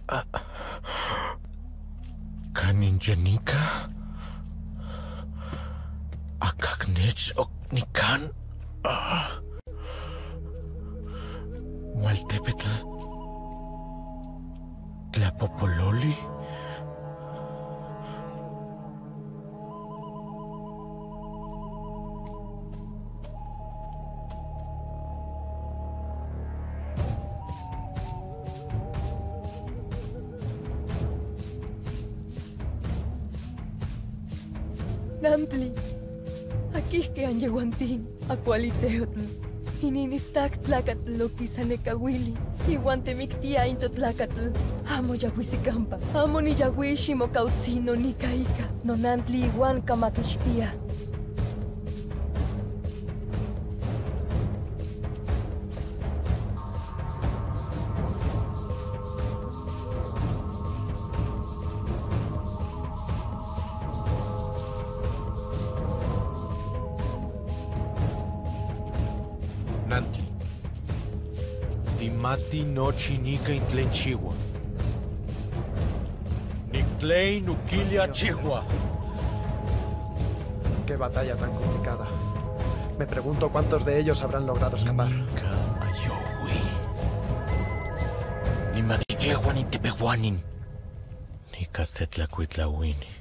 Kanin Janika Akagnech Oknikan Maltepetl Tlapopololi. Nampli, aquí que han yeguantín, acualiteotl, ininistak tlacatl loquisanecawili, iguantemictia into tlacatl, amo yahuisicampa, amo ni yahuishimo cautzino ni caica, nonantli iguan camaquixtia. Nanti. Timati nochi nika intlen chihuahua. Nictlei nuquilia chihuahua. Qué batalla tan complicada. Me pregunto cuántos de ellos habrán logrado escapar. Nika ayohui. Ni matillehuan ni tepehuanin. Ni castetlacuitlauini.